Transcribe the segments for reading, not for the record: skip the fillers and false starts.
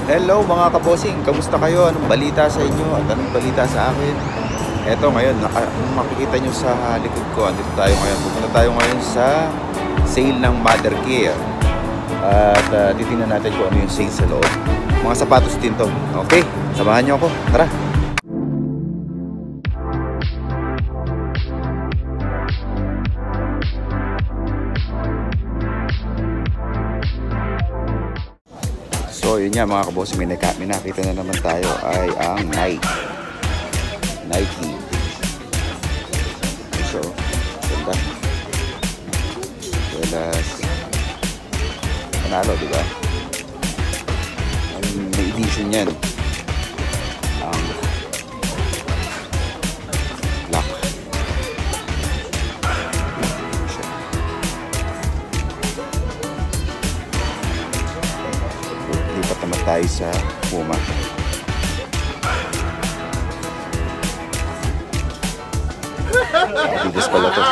Hello mga kabosing, kamusta kayo? Anong balita sa inyo at anong balita sa akin? Eto ngayon, makikita nyo sa likod ko, andito tayo ngayon. Pupunta tayo ngayon sa sale ng Mother Care. At titingnan natin kung ano yung sale sa loob. Mga sapatos din to. Okay, samahan nyo ako. Tara! So yun nga mga kaboss, may nakita na naman tayo ay ang Nike. So, ganda. Velas. Panalo, diba? May edition yan. Ang black. Lipat naman tayo sa Puma. Adidas pala to.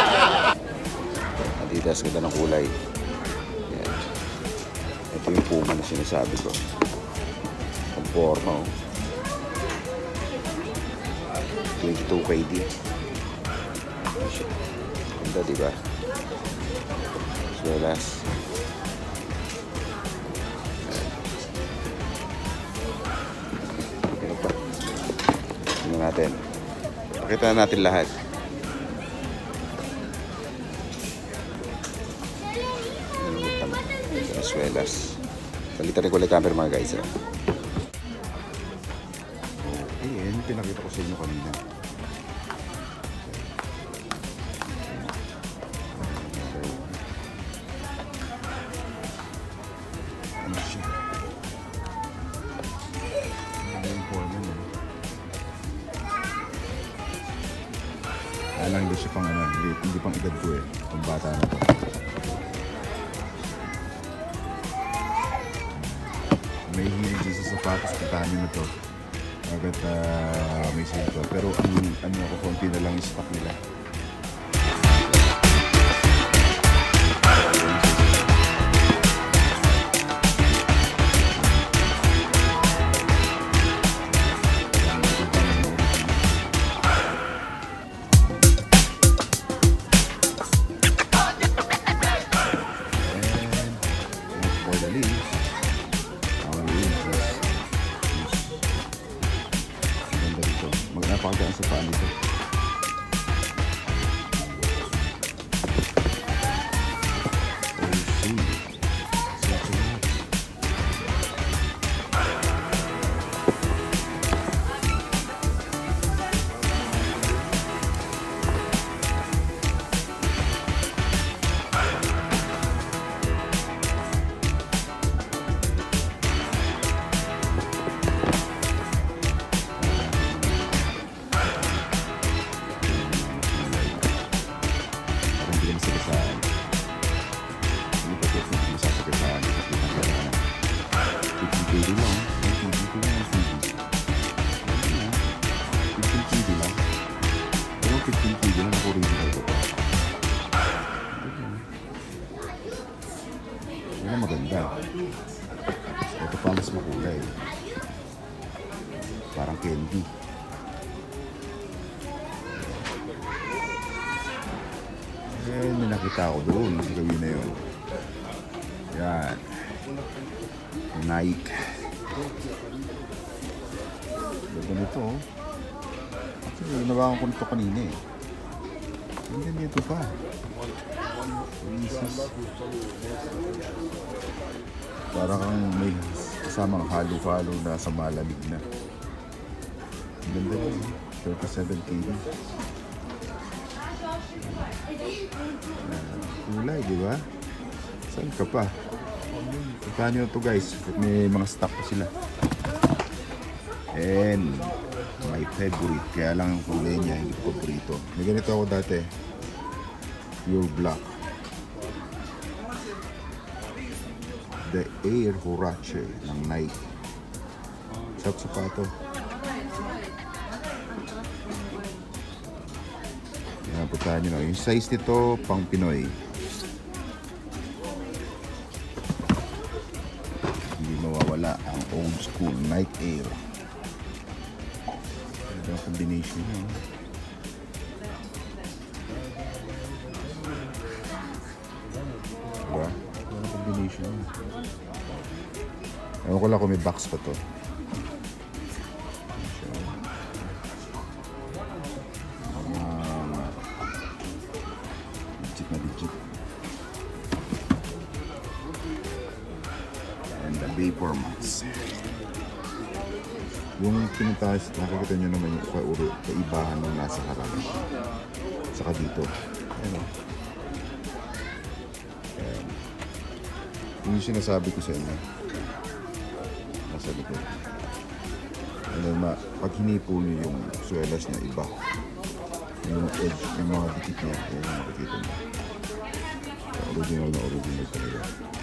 Adidas, ganda ng kulay. Yan. Ito yung Puma na sinasabi ko. Conforma. 22 KD. Ganda, diba? As well as tingnan natin. Pakita natin lahat. As well as palitan rin ko ulit camper mga guys. Ayan, pinakita ko sa inyo kanina. Ano siya? Ano yung forma niya? Alang hindi siya pang ano, hindi pang edad ko eh. Kung bata na to. May hilig din sa sapatos, puntahan nyo na to. Agad may sale to. Pero ang ano ako, konti na lang yung stock nila. Napakaganda sa paan dito. Yan maganda. Ito pa mas makulay. Parang candy. Eh, may nakita ako doon sa gawin na yun. Yan. Nike. Ganda nito. Actually, nabakan ko nito kanina eh. Ganda nito pa. Parang may kasamang halo-halo na sa malamig na. Ganda yun. 37 kg. Kulay, di ba? Saan ka pa? Puntahan nyo ito guys. May mga stock pa sila. And my favorite. Kaya lang ang kulay niya, hindi ko paborito. May ganito ako dati. Pure black. The Air Huarache ng Nike. Sarap sapato. Yan, puntahan nyo na. Yung size nito, pang Pinoy. Hindi mawawala ang It's cool. Night Air. Ito ang combination yun. Diba? Ito ang combination yun. Ewan ko lang kung may box pa to. Legit na legit. And the Vapor Max. Yung pinuntahan, nakikita nyo naman yung kaibahan ng nasa harap. Saka dito. Ayan o. Ayan. Yung sinasabi ko sa inyo. Nasa likod. And then, pag hinipo nyo yung swelas na iba, yung edge, yung mga dikit niya, ayan yung makikita nyo. Original na original talaga.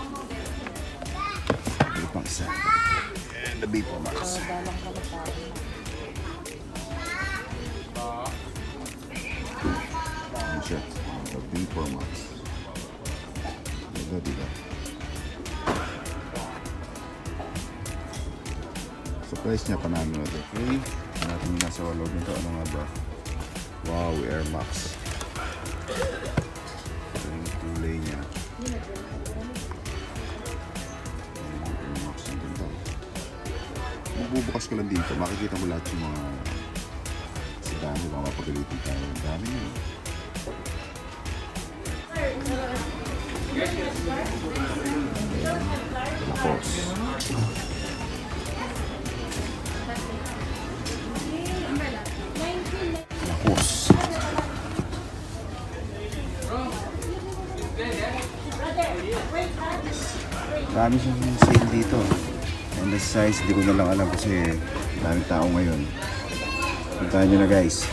Ito pang isa. And the Vapor Max. Ayan siya. The Vapor Max. Diba? Sa price niya, panalo na ito. Okay. Natin yung nasa loob nito. Ano nga ba? Wow, Air Max. Ito yung kulay niya. Air Max. Ang ganda. Magbubukas ko lang dito. Makikita mo lahat yung mga sa dami. Baka mapagalitin tayo. Ang dami niya. Tapos. Marami siyang sale dito. And the size, hindi ko na lang alam kasi daming tao ngayon. Puntahan nyo na guys.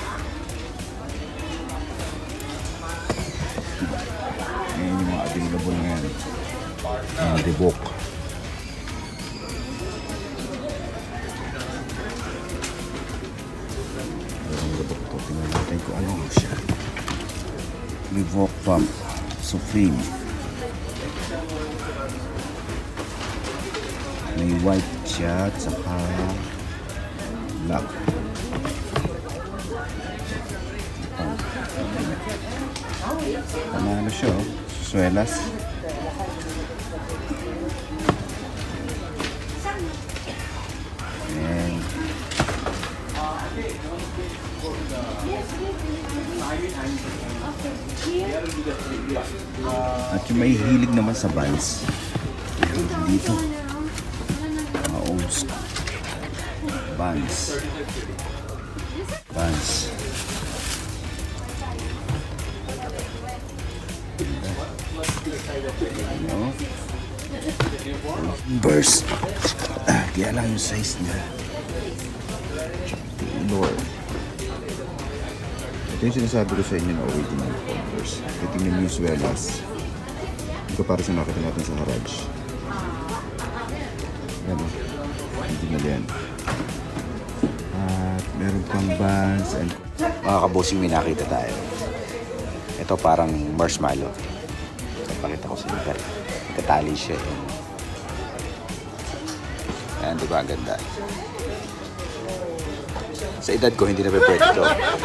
Ayan yung mga available ngayon. Ang Reebok. Ang Reebok ito. Tingnan natin kung ano siya. Reebok Pump Supreme. May white siya at saka black. Panalo siya oh. Suelas. And at yung may hilig naman sa Vans. Dito. Vans. No? Burst. Kaya lang yung size niya. Lord. Ito yung sinasabi ko sa inyo na original Converse. Tingnan yung swelas. Ito para sa nakita natin sa garage. Yan o. Original yan. At meron pang Vans and mga kabosing, may nakita tayo. Ito parang marshmallow. Pakita ko sa inyo. Katali siya. Ayan, di ba? Ganda. Sa edad ko, hindi na pwede ito.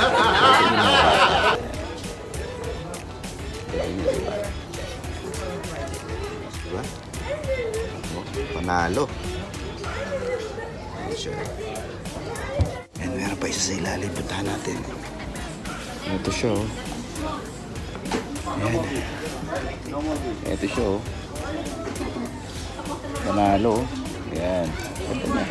Diba? Panalo. Ayan siya. And meron pa isa sa ilalim. Puntahan natin. Ito siya oh. Ayan. Ito siya oh. Panalo oh. Ayan. Ito na.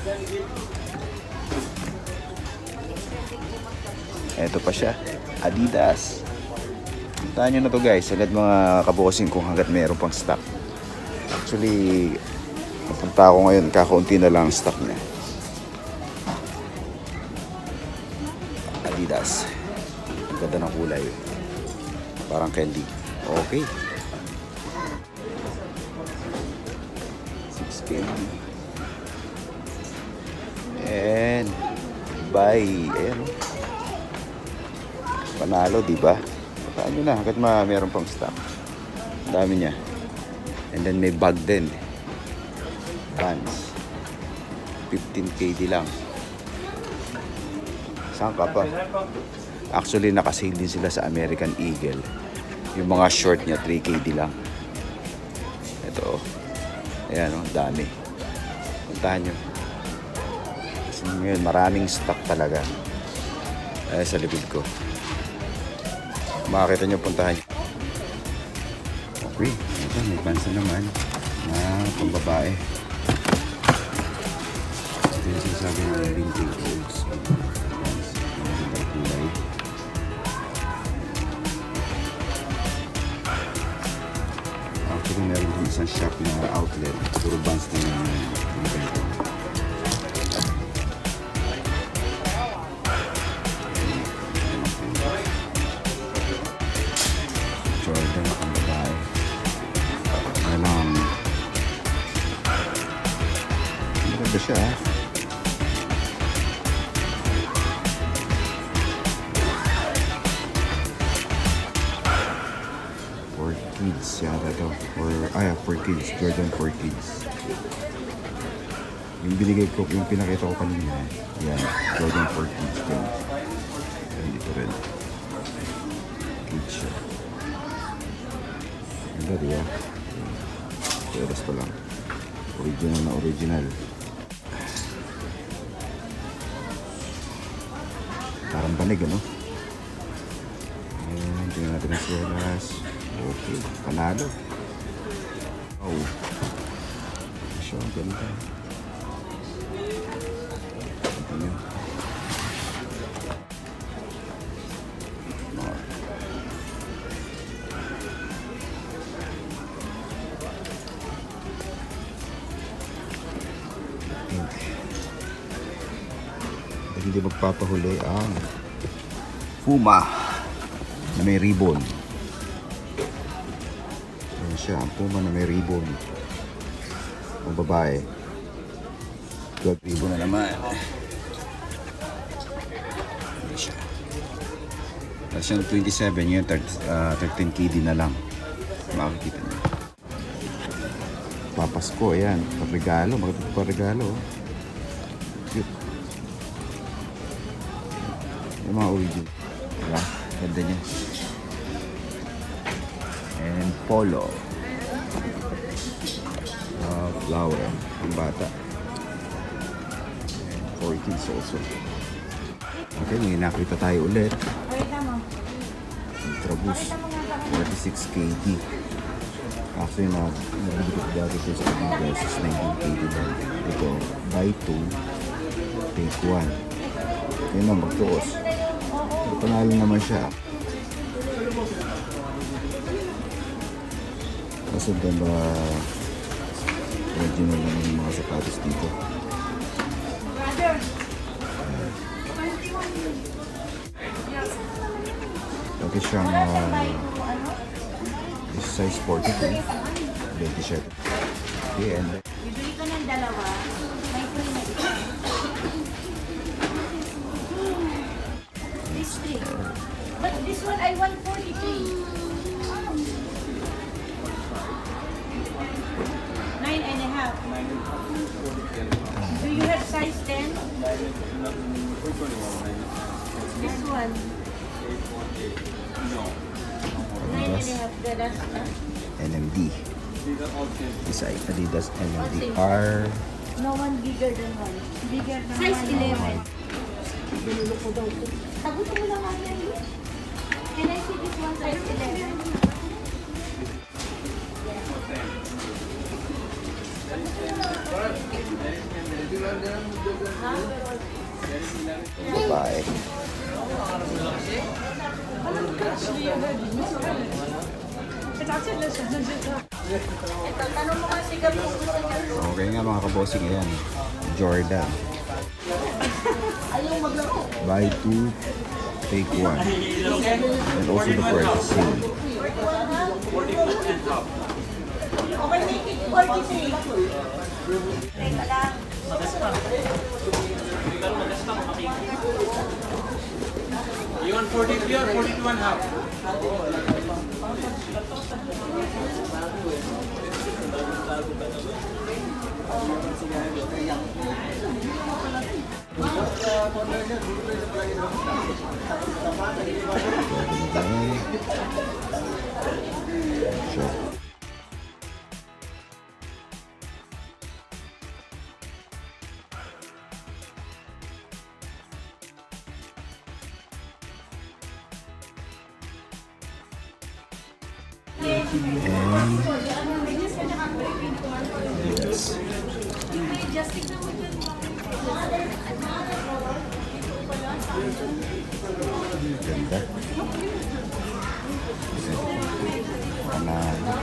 Ito pa siya. Adidas. Puntahan nyo na to guys. Agad mga kabosing kung hanggat meron pang stock. Actually, napunta ako ngayon. Kakaunti na lang ang stock niya. Adidas. Ang ganda ng kulay. Parang candy. Okay. 6K. And bye. Ayan. Panalo, diba? Puntaan nyo na. Hanggat meron pang stock. Ang dami niya. And then may bag din. Vans. 15KD lang. Saan ka pa? Actually, nakasale din sila sa American Eagle. Yung mga short niya, 3KD lang. Ito, ayan o, dami. Puntahan nyo. Kasi ngayon, maraming stock talaga. Ayan sa likod ko. Makakita nyo, puntahan nyo. Okay, ito, may pansa naman na pambabae. Ito yung sinasabi ng vintage old school. Kulay. Actually, meron din isang shop na outlet. Puro bands na yung ganito. Jordan ang babae. Alam. Maganda siya, ha? For kids yata to. For kids. Jordan for kids. Yung binigay ko, yung pinakita ko kanina. Yan. Jordan for kids. Yan dito rin. Kids siya. Ganda, diba? Peras pa lang. Original na original. Parang banig, ano? Ayan, tingnan natin ang suelas. Okay, panalo. Oh. So, ganda. Ito yun. Hindi magpapahuli ang Puma na may ribbon. Ayan siya, ang Puma na may ribbon. Ang babae. God, ribbon na naman. Ayan siya. Version 27 yun, 13KD na lang. Makikita niyo. Papasko, ayan. Pagregalo, magpapagregalo. Cute. Yung mga original. Diba? Ganda niya. And polo. Flower. Ang bata. And for kids also. Okay, may nakita tayo ulit. Ultraboost. 46KD. Actually, nabili ko dati ito sa Adidas is 19KD lang. Ito, buy 2, take 1. Yun na, magtuos. Panalo naman siya. Kasi ba original naman yung mga sapatos dito. Lagi siyang size 42. 27. Okay, and bibili ko ng dalawa. May free na ito. This three. But this one I want 43. 9.5. Do you have size 10? This one. 9.5. The last one. NMD. This ay Adidas NMD R. No one bigger than one. Bigger than size 11. Binulo ko daw ito. Tagutin mo lang ang yan. Can I see this one size 11? Babae. Ito, tanong mo kasi kung gusto niya. Okay nga mga kabosing, ayan. Jordan. Buy 2, take 1. And also the price is same. Okay, make it 43. Teka lang. You want 43 or 42 and a half? Sure. Ganda. Panalo.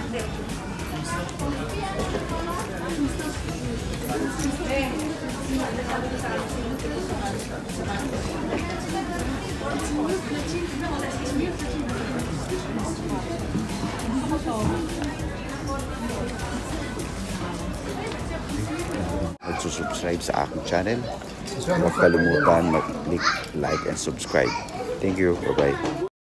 Magsusubscribe sa aking channel. Huwag kalimutan mag-click, like, and subscribe. Thank you. Bye-bye.